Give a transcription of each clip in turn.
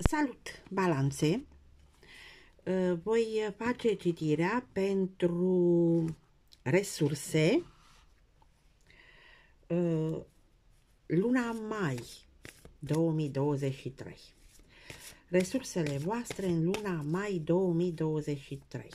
Salut, balanțe! Voi face citirea pentru resurse luna mai 2023. Resursele voastre în luna mai 2023.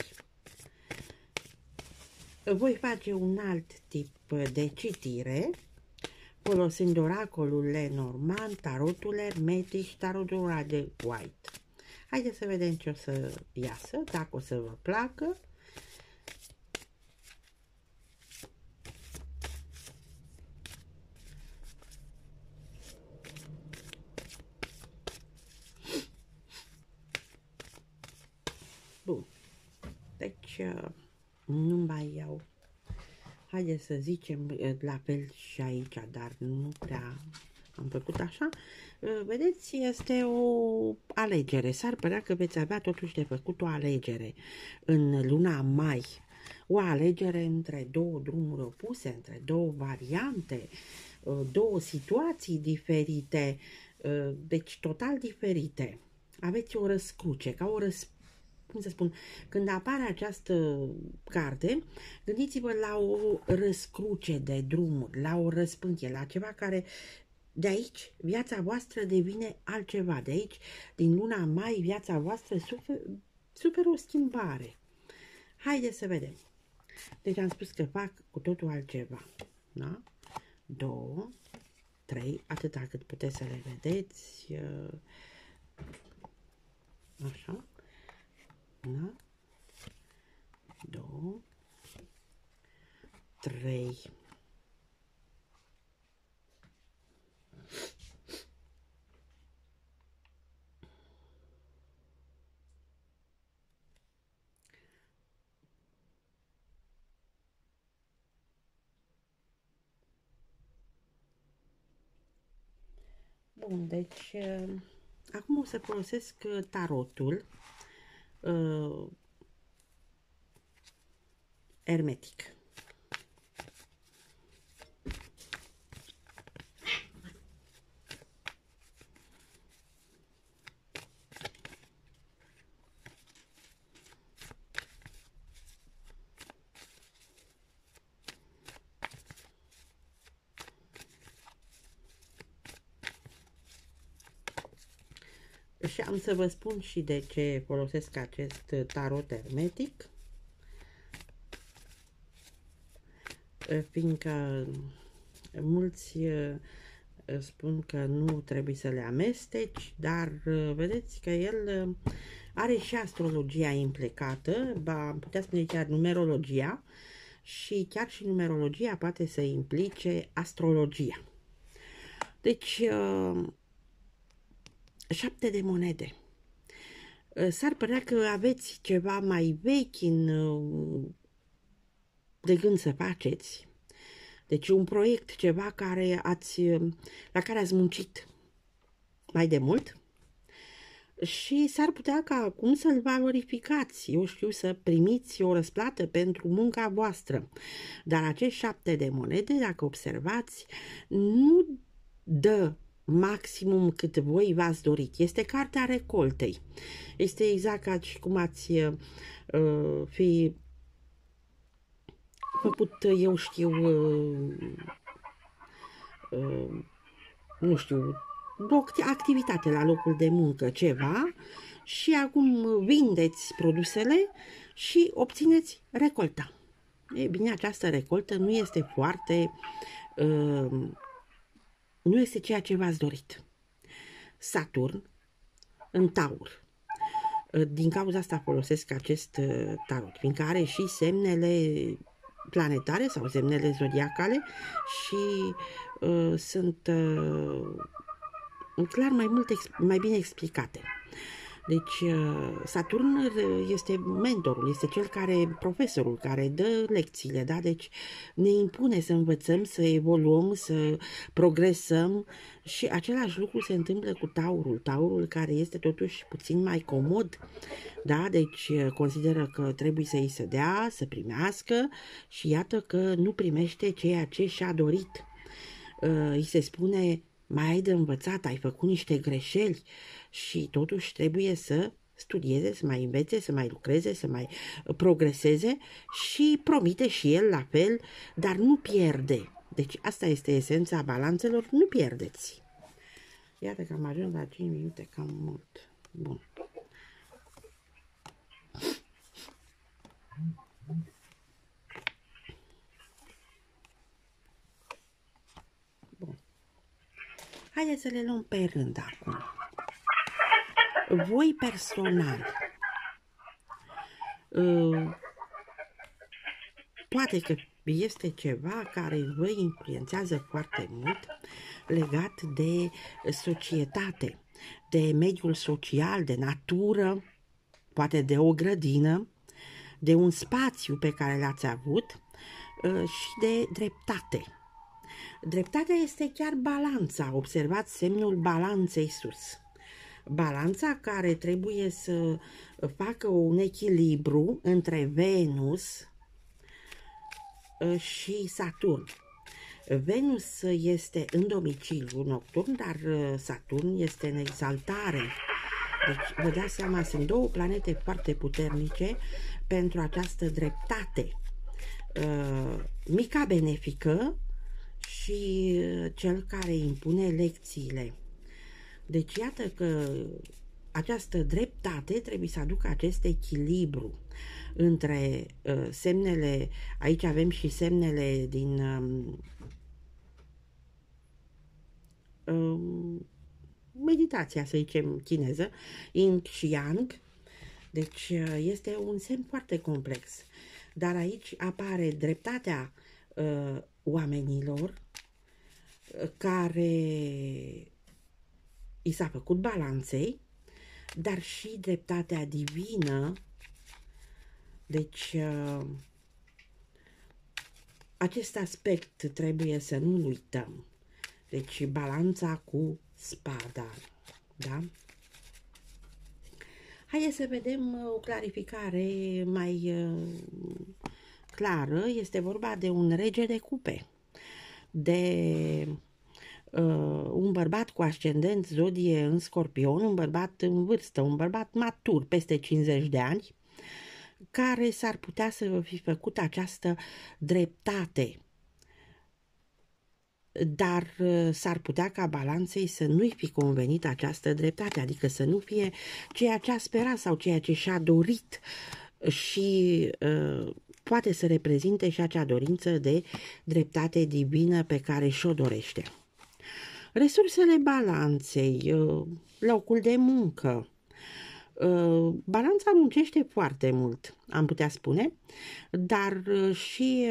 Voi face un alt tip de citire folosind oracolul Lenormand, tarotul hermetic și tarotul Rider White. Haideți să vedem ce o să iasă, dacă o să vă placă. Bun. Deci, nu mai iau. Haideți să zicem la fel și aici, dar nu prea am făcut așa. Vedeți, este o alegere. S-ar părea că veți avea totuși de făcut o alegere în luna mai. O alegere între două drumuri opuse, între două variante, două situații diferite, deci total diferite. Aveți o răscruce, ca o cum să spun, când apare această carte, gândiți-vă la o răscruce de drumuri, la o răspântie, la ceva care de aici viața voastră devine altceva. De aici, din luna mai, viața voastră suferă o schimbare. Haideți să vedem. Deci am spus că fac cu totul altceva. Da? 2, 3, atâta cât puteți să le vedeți. Așa. Da? 2, 3. Bun, deci acum o să folosesc tarotul hermetic. Și am să vă spun și de ce folosesc acest tarot hermetic, fiindcă mulți spun că nu trebuie să le amesteci, dar vedeți că el are și astrologia implicată, am putea spune chiar numerologia, și chiar și numerologia poate să implice astrologia. Deci 7 de monede. S-ar părea că aveți ceva mai vechi de gând să faceți. Deci un proiect, ceva la care ați muncit mai de mult și s-ar putea ca acum să-l valorificați. Eu știu, să primiți o răsplată pentru munca voastră. Dar acești 7 de monede, dacă observați, nu dă maximum cât voi v-ați dorit. Este cartea recoltei. Este exact ca și cum ați fi făcut, eu știu, nu știu, o activitate la locul de muncă, ceva, și acum vindeți produsele și obțineți recolta. E bine, această recoltă nu este foarte nu este ceea ce v-ați dorit. Saturn în Taur. Din cauza asta folosesc acest tarot, fiindcă are și semnele planetare sau semnele zodiacale și sunt clar mai bine explicate. Deci Saturn este mentorul, este profesorul care dă lecțiile, da? Deci ne impune să învățăm, să evoluăm, să progresăm și același lucru se întâmplă cu Taurul care este totuși puțin mai comod, da? Deci consideră că trebuie să îi se dea, să primească și iată că nu primește ceea ce și-a dorit. Îi se spune mai ai de învățat, ai făcut niște greșeli și totuși trebuie să studieze, să mai învețe, să mai lucreze, să mai progreseze și promite și el la fel, dar nu pierde. Deci asta este esența balanțelor, nu pierdeți. Iată că am ajuns la 5 minute, cam mult. Bun. Bun. Haideți să le luăm pe rând acum. Voi personal, poate că este ceva care vă influențează foarte mult legat de societate, de mediul social, de natură, poate de o grădină, de un spațiu pe care l-ați avut și de dreptate. Dreptatea este chiar balanța. Observați semnul balanței sus. Balanța care trebuie să facă un echilibru între Venus și Saturn. Venus este în domiciliu nocturn, dar Saturn este în exaltare. Deci, vă dați seama, sunt două planete foarte puternice pentru această dreptate. Mica benefică și cel care impune lecțiile. Deci, iată că această dreptate trebuie să aducă acest echilibru între semnele, aici avem și semnele din meditația, să zicem, chineză, Yin și Yang. Deci este un semn foarte complex. Dar aici apare dreptatea oamenilor care i s-a făcut balanței, dar și dreptatea divină. Deci acest aspect trebuie să nu uităm. Deci balanța cu spada, da? Haideți să vedem o clarificare mai clară. Este vorba de un rege de cupe, de un bărbat cu ascendent zodie în Scorpion, un bărbat în vârstă, un bărbat matur, peste 50 de ani, care s-ar putea să fi făcut această dreptate. Dar s-ar putea ca balanței să nu-i fi convenit această dreptate, adică să nu fie ceea ce a sperat sau ceea ce și-a dorit și poate să reprezinte și acea dorință de dreptate divină pe care și-o dorește. Resursele balanței, locul de muncă. Balanța muncește foarte mult, am putea spune, dar și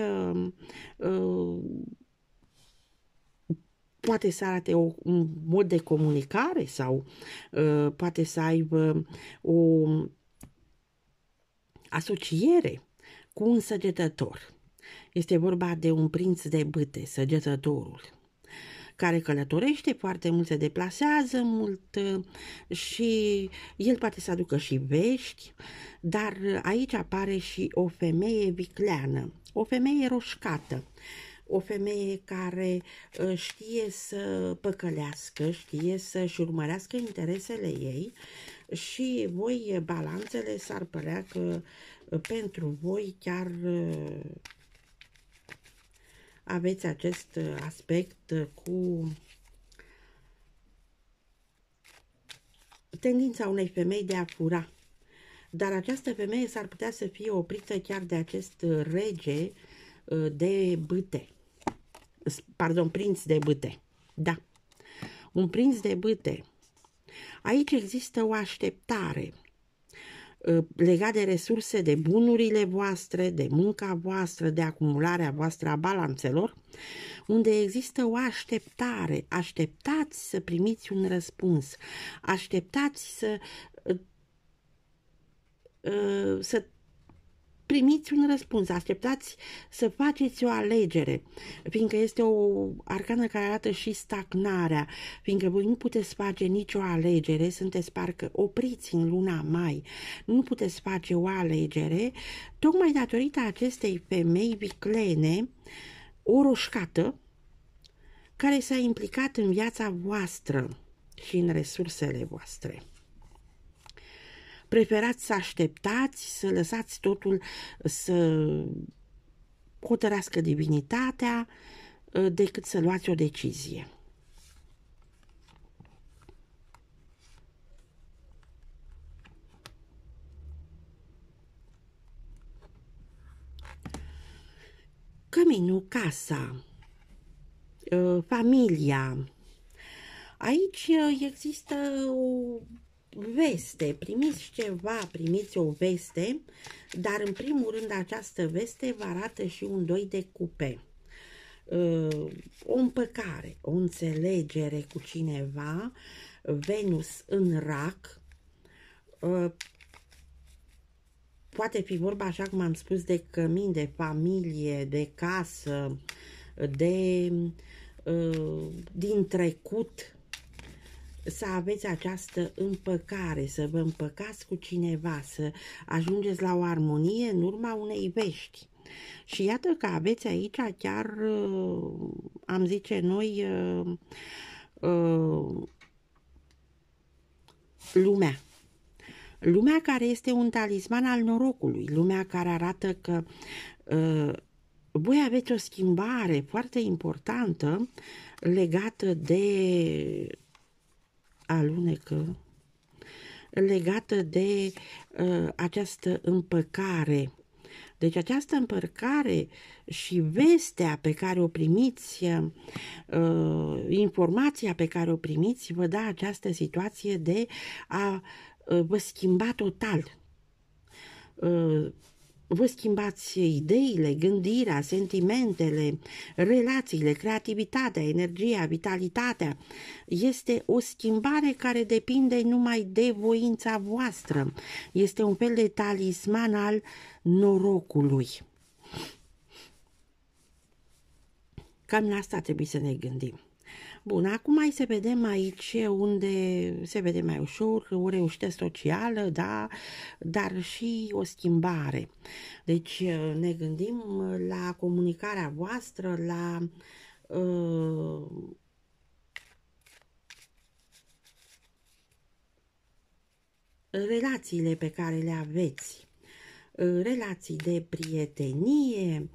poate să arate un mod de comunicare sau poate să aibă o asociere cu un săgetător. Este vorba de un prinț de bâte, săgetătorul, care călătorește foarte mult, se deplasează mult și el poate să aducă și vești, dar aici apare și o femeie vicleană, o femeie roșcată, o femeie care știe să păcălească, știe să-și urmărească interesele ei și voi, balanțele, s-ar părea că pentru voi chiar aveți acest aspect cu tendința unei femei de a fura. Dar această femeie s-ar putea să fie oprită chiar de acest rege de bâte. Pardon, prinț de bâte. Da, un prinț de bâte. Aici există o așteptare legat de resurse, de bunurile voastre, de munca voastră, de acumularea voastră a balanțelor, unde există o așteptare. Așteptați să primiți un răspuns. Așteptați să primiți un răspuns, așteptați să faceți o alegere, fiindcă este o arcană care arată și stagnarea, fiindcă voi nu puteți face nicio alegere, sunteți parcă opriți în luna mai, nu puteți face o alegere, tocmai datorită acestei femei viclene, o roșcată, care s-a implicat în viața voastră și în resursele voastre. Preferați să așteptați, să lăsați totul să hotărască divinitatea, decât să luați o decizie. Căminul, casa, familia. Aici există o veste, primiți ceva, primiți o veste, dar în primul rând această veste vă arată și un 2 de cupe. O împăcare, o înțelegere cu cineva, Venus în rac, poate fi vorba, așa cum am spus, de cămin, de familie, de casă, din trecut, să aveți această împăcare, să vă împăcați cu cineva, să ajungeți la o armonie în urma unei vești. Și iată că aveți aici chiar, am zice noi, lumea. Lumea care este un talisman al norocului, lumea care arată că voi aveți o schimbare foarte importantă legată de alunecă, legată de această împăcare. Deci această împăcare și vestea pe care o primiți, informația pe care o primiți, vă dă această situație de a vă schimba total. Vă schimbați ideile, gândirea, sentimentele, relațiile, creativitatea, energia, vitalitatea. Este o schimbare care depinde numai de voința voastră. Este un fel de talisman al norocului. Cam la asta trebuie să ne gândim. Bun, acum hai să vedem aici unde se vede mai ușor o reușită socială, da, dar și o schimbare. Deci ne gândim la comunicarea voastră, la relațiile pe care le aveți, relații de prietenie,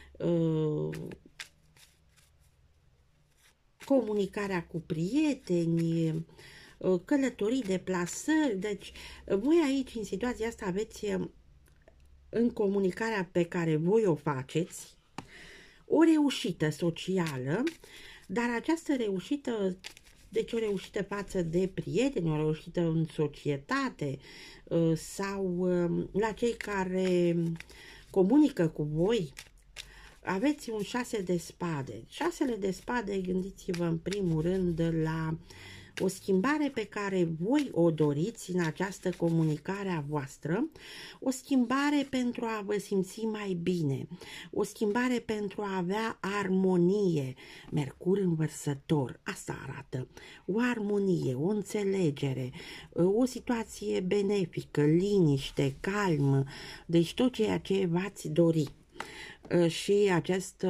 comunicarea cu prieteni, călătorii, deplasări. Deci voi aici, în situația asta, aveți în comunicarea pe care voi o faceți o reușită socială, dar această reușită, deci o reușită față de prieteni, o reușită în societate sau la cei care comunică cu voi. Aveți un 6 de spade. 6 de spade, gândiți-vă în primul rând la o schimbare pe care voi o doriți în această comunicare a voastră, o schimbare pentru a vă simți mai bine, o schimbare pentru a avea armonie. Mercur în Vărsător, asta arată, o armonie, o înțelegere, o situație benefică, liniște, calm, deci tot ceea ce v-ați dori. Și acest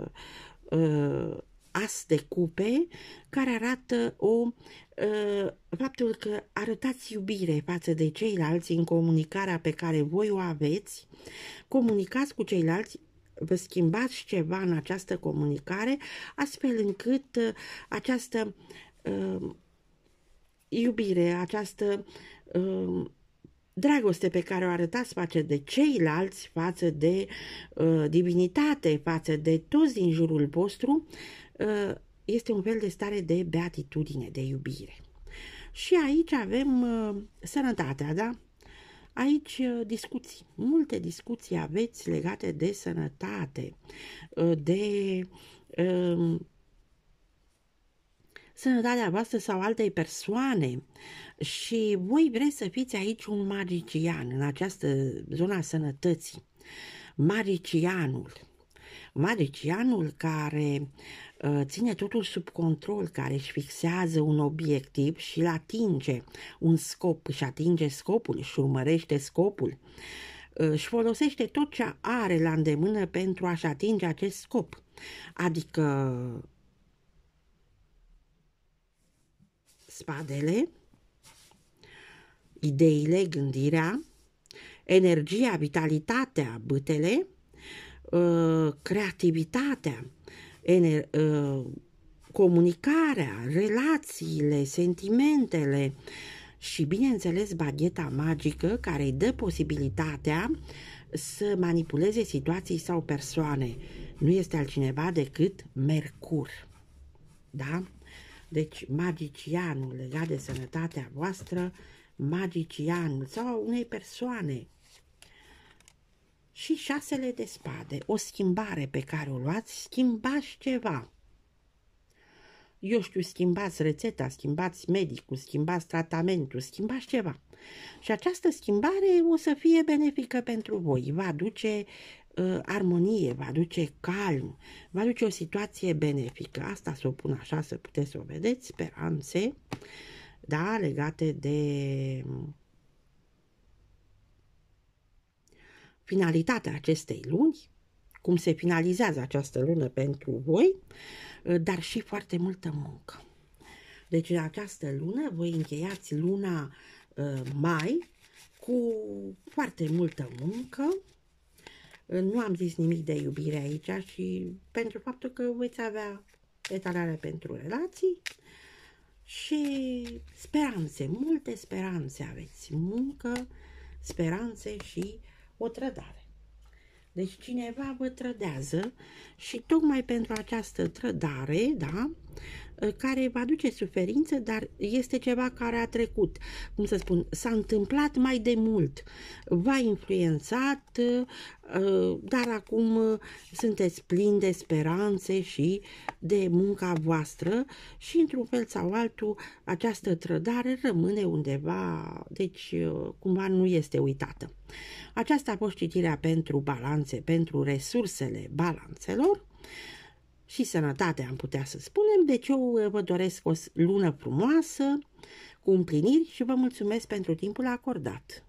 as de cupe care arată faptul că arătați iubire față de ceilalți în comunicarea pe care voi o aveți, comunicați cu ceilalți, vă schimbați ceva în această comunicare, astfel încât această iubire, această dragoste pe care o arătați față de ceilalți, față de divinitate, față de toți din jurul vostru, este un fel de stare de beatitudine, de iubire. Și aici avem sănătatea, da? Aici discuții, multe discuții aveți legate de sănătate, de sănătatea voastră sau altei persoane și voi vreți să fiți aici un magician în această zona sănătății. Magicianul care ține totul sub control, care își fixează un obiectiv și îl atinge, un scop, își atinge scopul, își urmărește scopul, își folosește tot ce are la îndemână pentru a-și atinge acest scop. Adică spadele, ideile, gândirea, energia, vitalitatea, bâtele, creativitatea, comunicarea, relațiile, sentimentele și, bineînțeles, bagheta magică care îi dă posibilitatea să manipuleze situații sau persoane. Nu este altcineva decât Mercur. Da? Deci, magicianul legat de sănătatea voastră, magicianul sau unei persoane. Și 6 de spade, o schimbare pe care o luați, schimbați ceva. Eu știu, schimbați rețeta, schimbați medicul, schimbați tratamentul, schimbați ceva. Și această schimbare o să fie benefică pentru voi, va aduce armonie, va aduce calm, va aduce o situație benefică. Asta să o pun așa, să puteți să o vedeți, speranțe, da, legate de finalitatea acestei luni, cum se finalizează această lună pentru voi, dar și foarte multă muncă. Deci în această lună voi încheiați luna mai cu foarte multă muncă. Nu am zis nimic de iubire aici și pentru faptul că veți avea etalare pentru relații și speranțe, multe speranțe aveți, muncă, speranțe și o trădare. Deci cineva vă trădează și tocmai pentru această trădare, da, care va aduce suferință, dar este ceva care a trecut. Cum să spun, s-a întâmplat mai de mult, v-a influențat, dar acum sunteți plini de speranțe și de munca voastră și într-un fel sau altul această trădare rămâne undeva, deci cumva nu este uitată. Aceasta a fost citirea pentru balanțe, pentru resursele balanțelor și sănătate, am putea să spunem. Deci eu vă doresc o lună frumoasă, cu împliniri și vă mulțumesc pentru timpul acordat.